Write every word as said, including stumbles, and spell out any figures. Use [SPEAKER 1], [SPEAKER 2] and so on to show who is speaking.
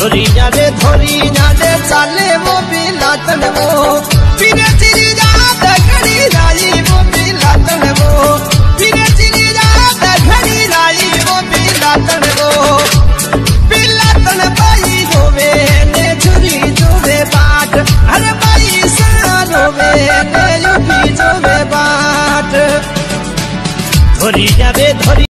[SPEAKER 1] धोरी जावे धोरी जावे चाले वो बिलातन वो फिरे चिरी जात घड़ी राई वो बिलातन वो फिरे चिरी जात घड़ी राई वो बिलातन वो बिलातन बाई होवे ने छुरी जोवे बाट अरे बाई साल होवे ने युभी जोवे बाट धोरी जावे धोरी